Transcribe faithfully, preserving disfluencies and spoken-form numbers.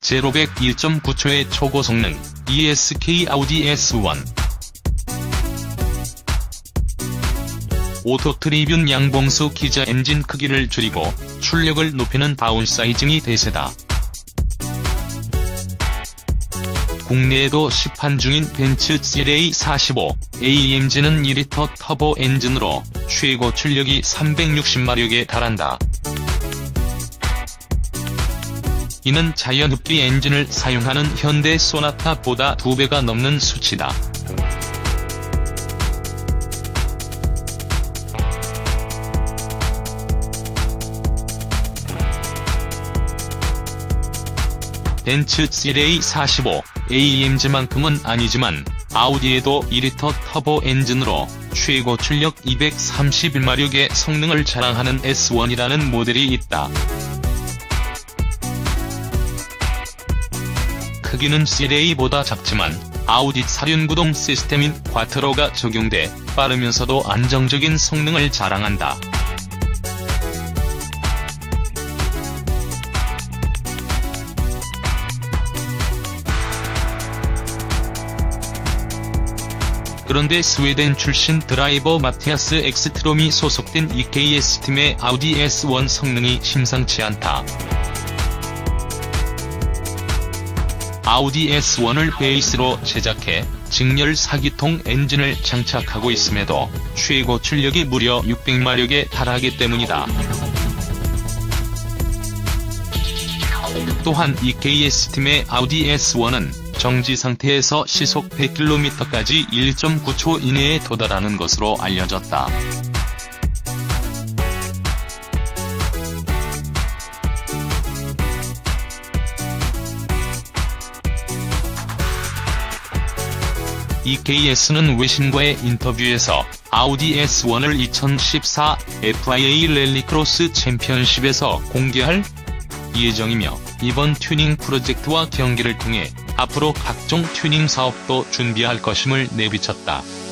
제로백 일 점 구 초의 초고성능 이에스케이 아우디 에스 원. 오토트리뷴 양봉수 기저 엔진 크기를 줄이고 출력을 높이는 다운사이징이 대세다. 국내에도 시판 중인 벤츠 씨엘에이 사십오 에이엠지는 이 리터 터보 엔진으로 최고 출력이 삼백육십 마력에 달한다. 이는 자연흡기 엔진을 사용하는 현대 소나타보다 두 배가 넘는 수치다. 벤츠 씨엘에이 사십오 에이엠지만큼은 아니지만 아우디에도 이 리터 터보 엔진으로 최고 출력 이백삼십일 마력의 성능을 자랑하는 에스 원이라는 모델이 있다. 크기는 씨엘에이보다 작지만 아우디 사륜구동 시스템인 콰트로가 적용돼 빠르면서도 안정적인 성능을 자랑한다. 그런데 스웨덴 출신 드라이버 마티아스 엑스트롬이 소속된 이케이에스 팀의 아우디 에스 원 성능이 심상치 않다. 아우디 에스 원을 베이스로 제작해 직렬 사 기통 엔진을 장착하고 있음에도 최고 출력이 무려 육백 마력에 달하기 때문이다. 또한 이케이에스 팀의 아우디 에스 원은 정지 상태에서 시속 백 킬로미터까지 일 점 구 초 이내에 도달하는 것으로 알려졌다. 이케이에스는 외신과의 인터뷰에서 아우디 에스 원을 이천십사 에프아이에이 랠리크로스 챔피언십에서 공개할 예정이며 이번 튜닝 프로젝트와 경기를 통해 앞으로 각종 튜닝 사업도 준비할 것임을 내비쳤다.